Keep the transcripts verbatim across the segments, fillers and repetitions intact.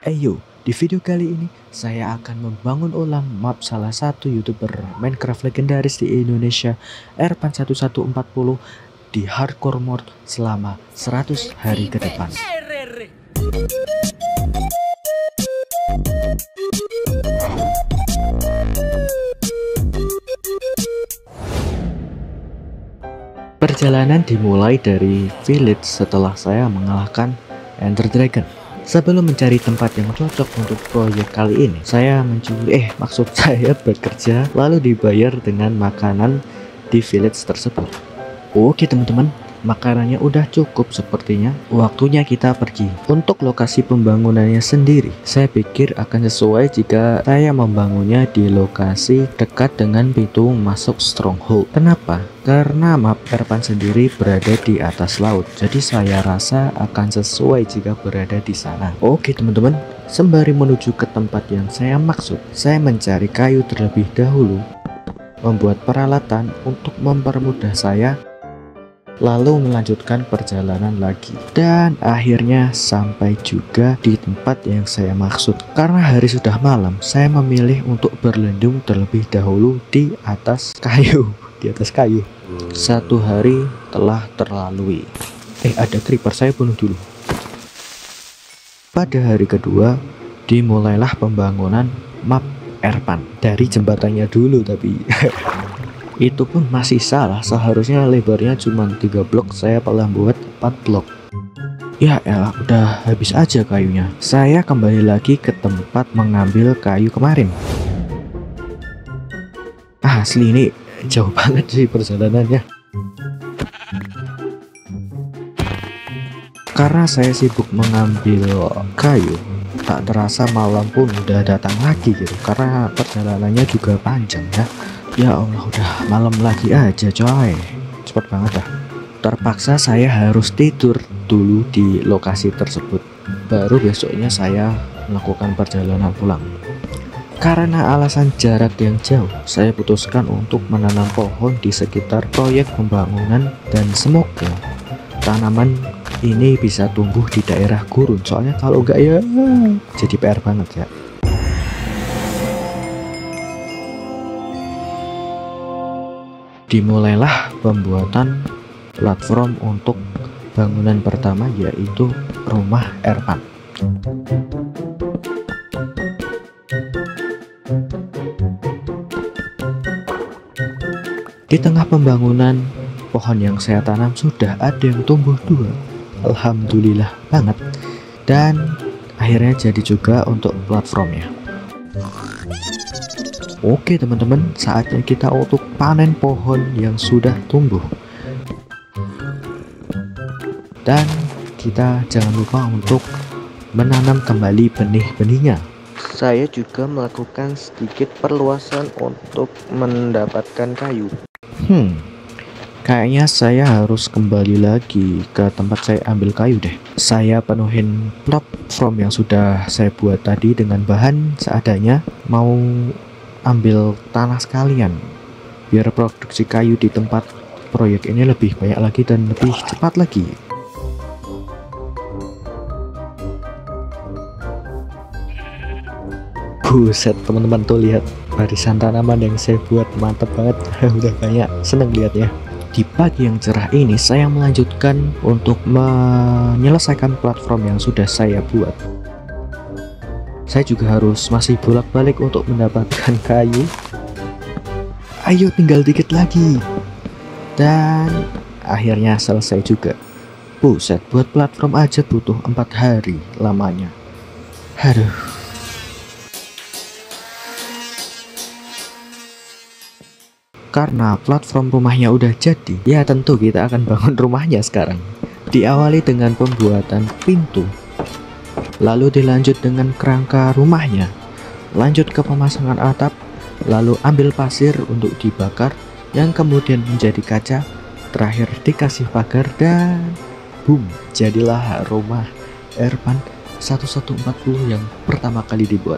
Ayo, di video kali ini saya akan membangun ulang map salah satu youtuber Minecraft legendaris di Indonesia, Erpan satu satu empat nol di hardcore mode selama seratus hari ke depan. Perjalanan dimulai dari village setelah saya mengalahkan Ender Dragon. Sebelum mencari tempat yang cocok untuk proyek kali ini, saya mencuri eh maksud saya bekerja lalu dibayar dengan makanan di village tersebut. Oke teman-teman, makanannya udah cukup sepertinya. Waktunya kita pergi. Untuk lokasi pembangunannya sendiri, saya pikir akan sesuai jika saya membangunnya di lokasi dekat dengan pintu masuk stronghold. Kenapa? Karena map Erpan sendiri berada di atas laut, jadi saya rasa akan sesuai jika berada di sana. Oke teman-teman, sembari menuju ke tempat yang saya maksud, saya mencari kayu terlebih dahulu, membuat peralatan untuk mempermudah saya, lalu melanjutkan perjalanan lagi. Dan akhirnya sampai juga di tempat yang saya maksud. Karena hari sudah malam, saya memilih untuk berlindung terlebih dahulu di atas kayu. Di atas kayu. Satu hari telah terlalui. Eh ada creeper, saya bunuh dulu. Pada hari kedua dimulailah pembangunan map Erpan. Dari jembatannya dulu tapi itu pun masih salah. Seharusnya lebarnya cuma tiga blok, saya malah buat empat blok. Ya elah, udah habis aja kayunya. Saya kembali lagi ke tempat mengambil kayu kemarin. Ah, asli ini jauh banget sih perjalanannya. Karena saya sibuk mengambil kayu, tak terasa malam pun udah datang lagi gitu. Karena perjalanannya juga panjang ya. Ya Allah, udah malam lagi aja coy. Cepet banget dah. Terpaksa saya harus tidur dulu di lokasi tersebut. Baru besoknya saya melakukan perjalanan pulang. Karena alasan jarak yang jauh, saya putuskan untuk menanam pohon di sekitar proyek pembangunan. Dan semoga tanaman ini bisa tumbuh di daerah gurun. Soalnya kalau enggak ya jadi P R banget ya. Dimulailah pembuatan platform untuk bangunan pertama, yaitu rumah Erpan. Di tengah pembangunan, pohon yang saya tanam sudah ada yang tumbuh dua. Alhamdulillah banget. Dan akhirnya jadi juga untuk platformnya. Oke teman-teman, saatnya kita untuk panen pohon yang sudah tumbuh. Dan kita jangan lupa untuk menanam kembali benih-benihnya. Saya juga melakukan sedikit perluasan untuk mendapatkan kayu. Hmm, kayaknya saya harus kembali lagi ke tempat saya ambil kayu deh. Saya penuhin platform yang sudah saya buat tadi dengan bahan seadanya. Mau ambil tanah sekalian biar produksi kayu di tempat proyek ini lebih banyak lagi dan lebih cepat lagi. Buset teman-teman, tuh lihat barisan tanaman yang saya buat, mantep banget. Udah banyak, seneng lihatnya. Di pagi yang cerah ini saya melanjutkan untuk menyelesaikan platform yang sudah saya buat. Saya juga harus masih bolak-balik untuk mendapatkan kayu. Ayo tinggal dikit lagi. Dan akhirnya selesai juga. Buset, buat platform aja butuh empat hari lamanya. Aduh. Karena platform rumahnya udah jadi, ya tentu kita akan bangun rumahnya sekarang. Diawali dengan pembuatan pintu, lalu dilanjut dengan kerangka rumahnya, lanjut ke pemasangan atap, lalu ambil pasir untuk dibakar, yang kemudian menjadi kaca, terakhir dikasih pagar, dan boom, jadilah rumah Erpan satu satu empat nol yang pertama kali dibuat.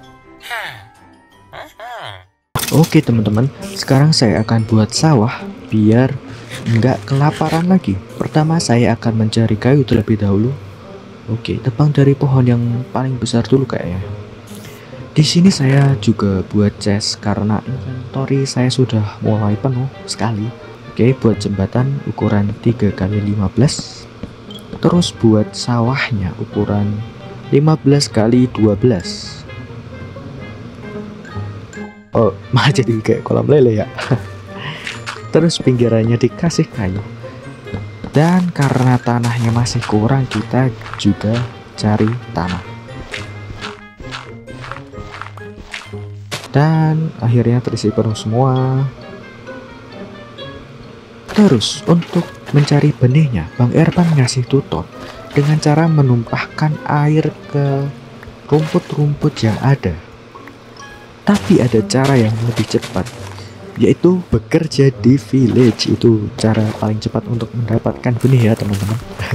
Oke teman-teman, sekarang saya akan buat sawah biar nggak kelaparan lagi. Pertama saya akan mencari kayu terlebih dahulu. Oke, tebang dari pohon yang paling besar dulu kayaknya. Di sini saya juga buat chest karena inventory saya sudah mulai penuh sekali. Oke, buat jembatan ukuran tiga kali lima belas. Terus buat sawahnya ukuran lima belas kali dua belas. Oh, malah jadi kayak kolam lele ya. Terus pinggirannya dikasih kayu. Dan karena tanahnya masih kurang, kita juga cari tanah. Dan akhirnya terisi penuh semua. Terus untuk mencari benihnya, Bang Erpan ngasih tutor dengan cara menumpahkan air ke rumput-rumput yang ada. Tapi ada cara yang lebih cepat, yaitu bekerja di village. Itu cara paling cepat untuk mendapatkan benih ya teman-teman.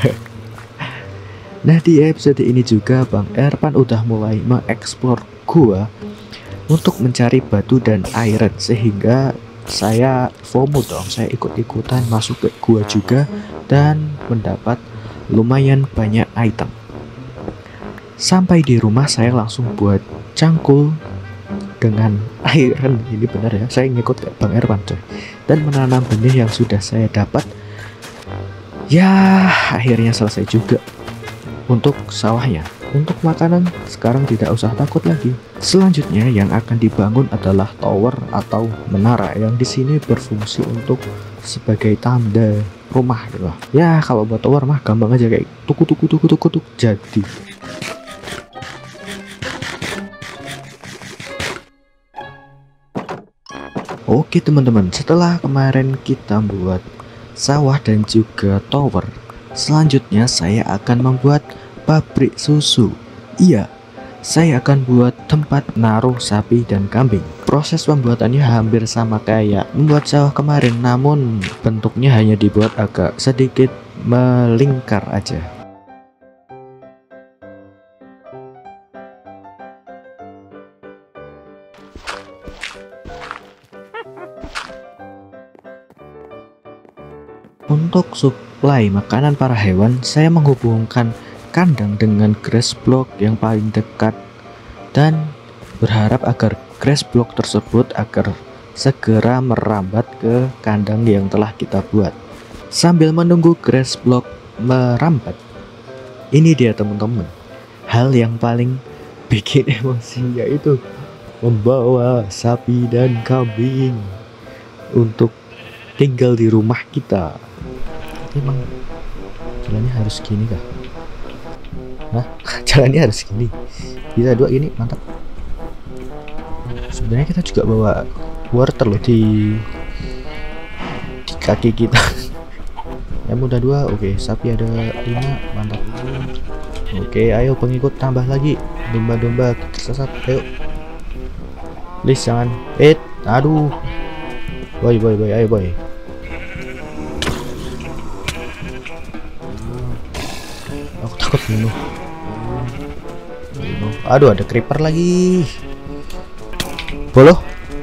Nah, di episode ini juga Bang Erpan udah mulai mengeksplor gua untuk mencari batu dan iron, sehingga saya FOMO dong, saya ikut-ikutan masuk ke gua juga dan mendapat lumayan banyak item. Sampai di rumah saya langsung buat cangkul dengan iron, ini benar ya, saya ngikut kayak Bang Erpan coy, dan menanam benih yang sudah saya dapat. Ya, akhirnya selesai juga untuk sawahnya. Untuk makanan sekarang tidak usah takut lagi. Selanjutnya yang akan dibangun adalah tower atau menara yang di sini berfungsi untuk sebagai tanda rumah gitu. Ya kalau buat tower mah gampang aja, kayak tuku tuku tuku tuku tuku jadi. Oke teman-teman, setelah kemarin kita buat sawah dan juga tower, selanjutnya saya akan membuat pabrik susu. Iya, saya akan buat tempat naruh sapi dan kambing. Proses pembuatannya hampir sama kayak membuat sawah kemarin, namun bentuknya hanya dibuat agak sedikit melingkar aja. Untuk suplai makanan para hewan, saya menghubungkan kandang dengan grass block yang paling dekat dan berharap agar grass block tersebut agar segera merambat ke kandang yang telah kita buat. Sambil menunggu grass block merambat, ini dia teman-teman, hal yang paling bikin emosi, yaitu membawa sapi dan kambing untuk tinggal di rumah kita. Emang jalannya harus gini kah? Nah, jalannya harus gini. Bisa dua ini, mantap. Sebenarnya kita juga bawa wortel loh di di kaki kita. Yang muda dua, oke. Sapi ada lima, mantap. Oke, ayo pengikut tambah lagi. Domba-domba tersesat, ayo. Please jangan. Eh, aduh. Boy, boy, boy, ayo boy. Aku takut bunuh. Aduh, ada creeper lagi. Boloh.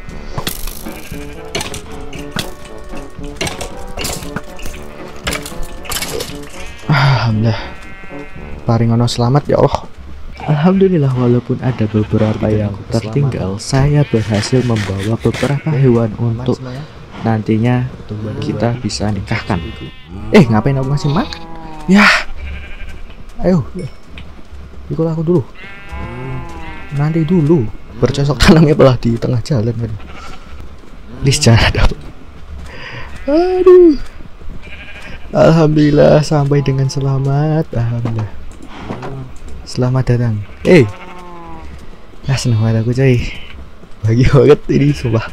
Alhamdulillah. Paringono selamat ya Allah. Alhamdulillah, walaupun ada beberapa yang tertinggal, saya berhasil membawa beberapa hewan untuk nantinya kita bisa nikahkan. Eh, ngapain aku masih makan? Ya. Ayo. Ikut aku dulu. Nanti dulu. Bercocok tanamnya malah di tengah jalan kan. Please jangan ada. Aduh. Alhamdulillah sampai dengan selamat. Alhamdulillah. Selamat datang. Eh. Nah, senang banget aku coy. Bagi banget ini sumpah.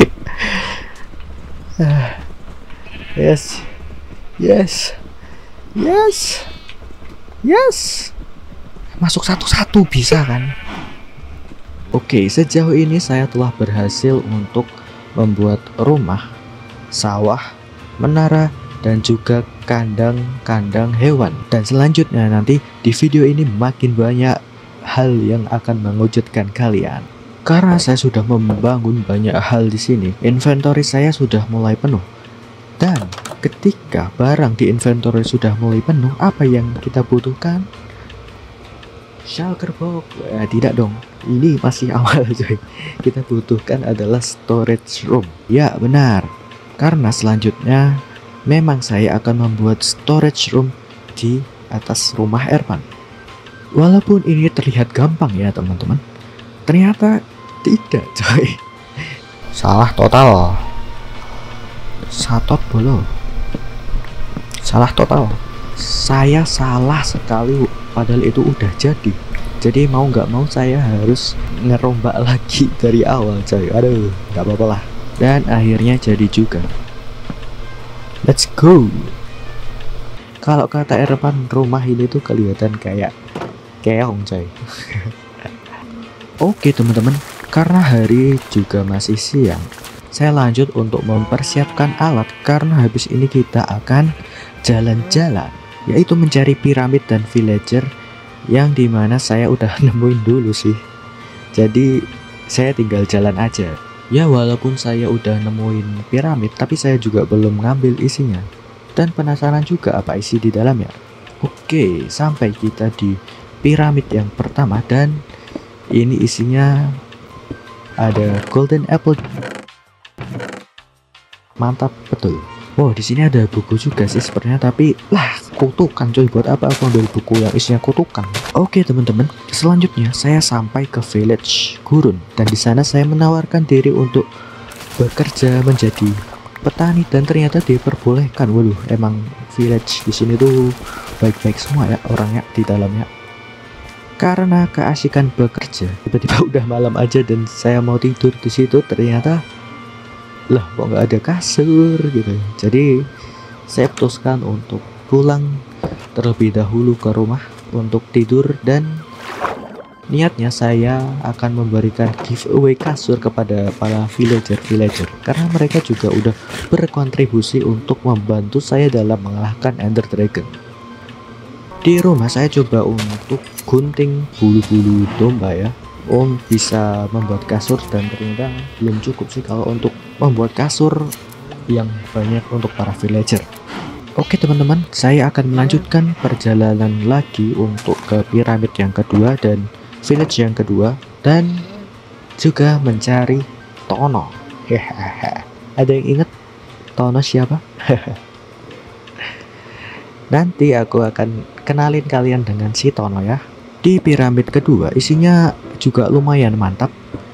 Yes. Yes. Yes. Yes. Masuk satu-satu bisa kan? Oke, sejauh ini saya telah berhasil untuk membuat rumah, sawah, menara, dan juga kandang-kandang hewan. Dan selanjutnya nanti di video ini makin banyak hal yang akan mengejutkan kalian. Karena saya sudah membangun banyak hal di sini, inventory saya sudah mulai penuh. Dan ketika barang di inventory sudah mulai penuh, apa yang kita butuhkan? Shulker box. Eh, tidak dong, ini masih awal coy. Kita butuhkan adalah storage room. Ya benar, karena selanjutnya memang saya akan membuat storage room di atas rumah Erpan. Walaupun ini terlihat gampang ya teman-teman, ternyata tidak coy. Salah total. Satot bolo. Salah total. Saya salah sekali, padahal itu udah jadi. Jadi mau nggak mau saya harus ngerombak lagi dari awal coy. Aduh, nggak apa-apa lah. Dan akhirnya jadi juga. Let's go. Kalau kata Erpan, rumah ini tuh kelihatan kayak keong coy. Oke teman-teman, karena hari juga masih siang, saya lanjut untuk mempersiapkan alat karena habis ini kita akan jalan-jalan, yaitu mencari piramid dan villager yang dimana saya udah nemuin dulu sih. Jadi saya tinggal jalan aja. Ya walaupun saya udah nemuin piramid, tapi saya juga belum ngambil isinya. Dan penasaran juga apa isi di dalamnya. Oke, sampai kita di piramid yang pertama dan ini isinya ada golden apple. Mantap betul. Wow, di sini ada buku juga sih sepertinya, tapi lah kutukan coy, buat apa aku ambil buku yang isinya kutukan. Oke teman-teman, selanjutnya saya sampai ke village gurun dan di sana saya menawarkan diri untuk bekerja menjadi petani dan ternyata diperbolehkan. Waduh, emang village di sini tuh baik-baik semua ya orangnya di dalamnya. Karena keasikan bekerja, tiba-tiba udah malam aja dan saya mau tidur di situ, ternyata lah kok nggak ada kasur gitu. Jadi saya putuskan untuk pulang terlebih dahulu ke rumah untuk tidur dan niatnya saya akan memberikan giveaway kasur kepada para villager-villager karena mereka juga udah berkontribusi untuk membantu saya dalam mengalahkan Ender Dragon. Di rumah saya coba untuk gunting bulu-bulu domba ya, om bisa membuat kasur dan ternyata belum cukup sih kalau untuk membuat kasur yang banyak untuk para villager. Oke teman-teman, saya akan melanjutkan perjalanan lagi untuk ke piramid yang kedua dan village yang kedua dan juga mencari Tono. Hehehe. Ada yang inget Tono siapa? Nanti aku akan kenalin kalian dengan si Tono ya. Di piramid kedua isinya juga lumayan mantap.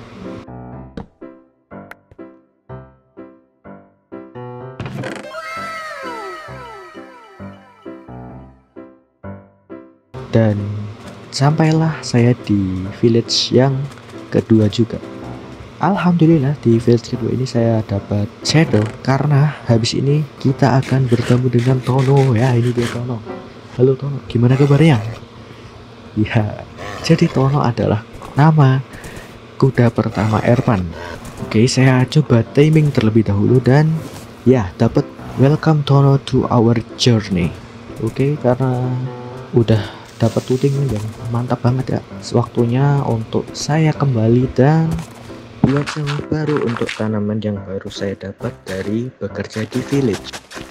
Dan sampailah saya di village yang kedua juga. Alhamdulillah di village kedua ini saya dapat shadow karena habis ini kita akan bertemu dengan Tono ya. Ini dia Tono. Halo Tono, gimana kabarnya? Ya, jadi Tono adalah nama kuda pertama Erpan. Oke, saya coba taming terlebih dahulu dan ya dapat welcome Tono to our journey. Oke, karena udah dapat tuting dan mantap banget ya. Waktunya untuk saya kembali dan buat yang baru untuk tanaman yang baru saya dapat dari bekerja di village.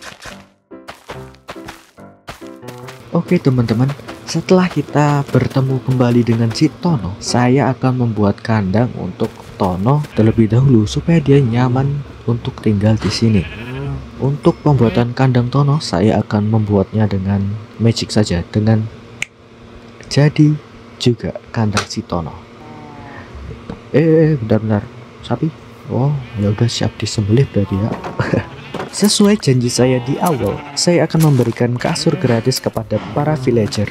Oke teman-teman, setelah kita bertemu kembali dengan si Tono, saya akan membuat kandang untuk Tono terlebih dahulu supaya dia nyaman untuk tinggal di sini. Untuk pembuatan kandang Tono, saya akan membuatnya dengan magic saja, dengan jadi juga kandang si Tono. Eh, bentar-bentar, sapi. Oh, ya udah siap disembelih berarti ya. Sesuai janji saya di awal, saya akan memberikan kasur gratis kepada para villager.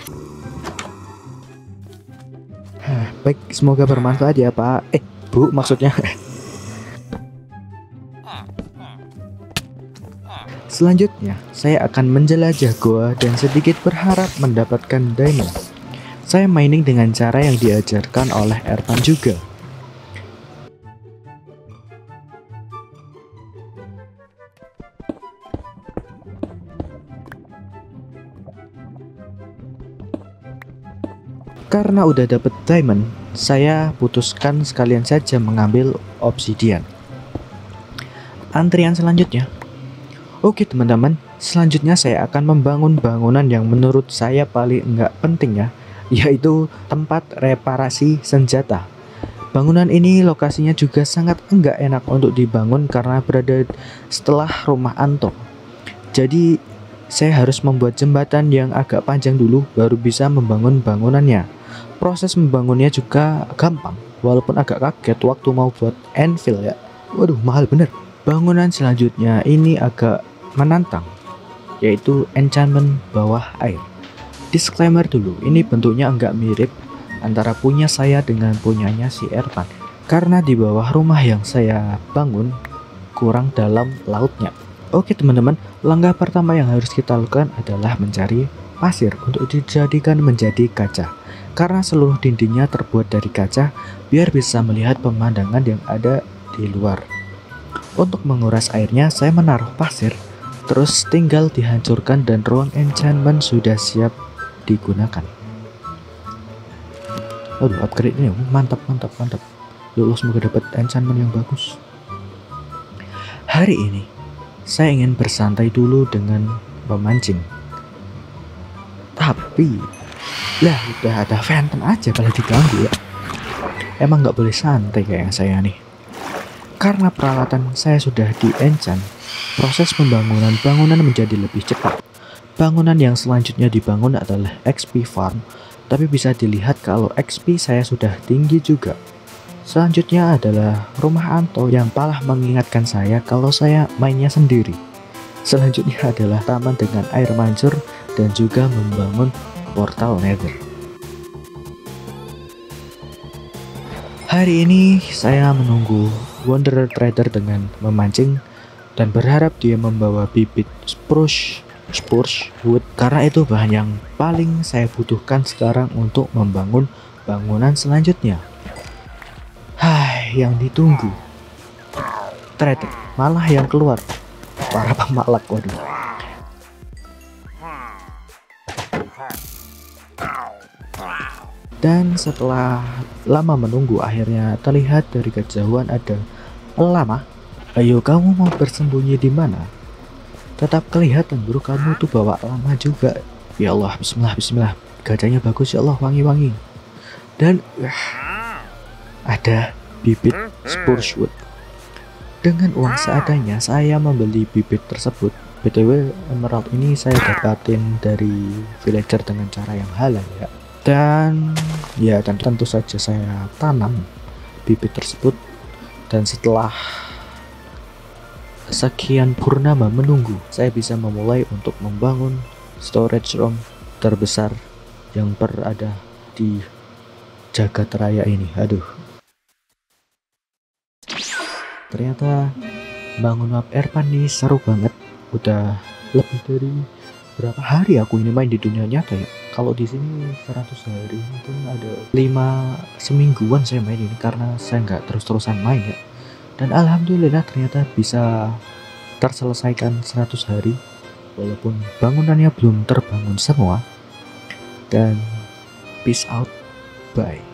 Hah, baik, semoga bermanfaat ya Pak. Eh, Bu, maksudnya. Selanjutnya, saya akan menjelajah goa dan sedikit berharap mendapatkan diamond. Saya mining dengan cara yang diajarkan oleh Erpan juga. Karena udah dapet diamond, saya putuskan sekalian saja mengambil obsidian. Antrian selanjutnya, Oke teman-teman, selanjutnya saya akan membangun bangunan yang menurut saya paling enggak penting ya, yaitu tempat reparasi senjata. Bangunan ini lokasinya juga sangat enggak enak untuk dibangun karena berada setelah rumah Anto. Jadi saya harus membuat jembatan yang agak panjang dulu baru bisa membangun bangunannya. Proses membangunnya juga gampang, walaupun agak kaget waktu mau buat anvil ya. Waduh, mahal bener. Bangunan selanjutnya ini agak menantang, yaitu enchantment bawah air. Disclaimer dulu, ini bentuknya enggak mirip antara punya saya dengan punyanya si Erpan, karena di bawah rumah yang saya bangun kurang dalam lautnya. Oke teman-teman, langkah pertama yang harus kita lakukan adalah mencari pasir untuk dijadikan menjadi kaca. Karena seluruh dindingnya terbuat dari kaca, biar bisa melihat pemandangan yang ada di luar. Untuk menguras airnya, saya menaruh pasir, terus tinggal dihancurkan dan ruang enchantment sudah siap digunakan. Aduh, upgrade ini mantap mantap mantap. Lulus, semoga dapat enchantment yang bagus. Hari ini saya ingin bersantai dulu dengan memancing. Tapi lah udah ada phantom aja kalau diganggu ya. Emang nggak boleh santai kayak saya nih. Karena peralatan saya sudah di-enchant, proses pembangunan bangunan menjadi lebih cepat. Bangunan yang selanjutnya dibangun adalah X P farm, tapi bisa dilihat kalau X P saya sudah tinggi juga. Selanjutnya adalah rumah Anto yang malah mengingatkan saya kalau saya mainnya sendiri. Selanjutnya adalah taman dengan air mancur dan juga membangun portal nether. Hari ini saya menunggu Wanderer Trader dengan memancing dan berharap dia membawa bibit spruce spruce wood, karena itu bahan yang paling saya butuhkan sekarang untuk membangun bangunan selanjutnya. Hai, yang ditunggu Trader malah yang keluar para pemalak. Waduh. Dan setelah lama menunggu, akhirnya terlihat dari kejauhan ada lama. Ayo, kamu mau bersembunyi di mana? Tetap kelihatan bro, kamu tuh bawa lama juga. Ya Allah, bismillah bismillah. Gajahnya bagus ya Allah, wangi-wangi. Dan uh, ada bibit spruce wood. Dengan uang seadanya saya membeli bibit tersebut. B T W emerald ini saya dapatin dari villager dengan cara yang halal ya. Dan ya, dan tentu saja saya tanam bibit tersebut. Dan setelah sekian purnama menunggu, saya bisa memulai untuk membangun storage room terbesar yang berada di jagat raya ini. Aduh, ternyata bangun map Erpan nih seru banget. Udah lebih dari berapa hari aku ini main di dunia nyata ya. Kalau di sini seratus hari, mungkin ada lima semingguan saya main ini karena saya nggak terus-terusan main ya. Dan alhamdulillah ternyata bisa terselesaikan seratus hari walaupun bangunannya belum terbangun semua. Dan peace out, bye.